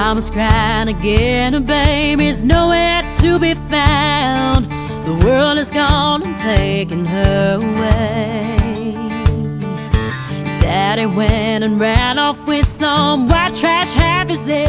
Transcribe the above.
Mama's crying again, and baby's nowhere to be found. The world has gone and taken her away. Daddy went and ran off with some white trash, half his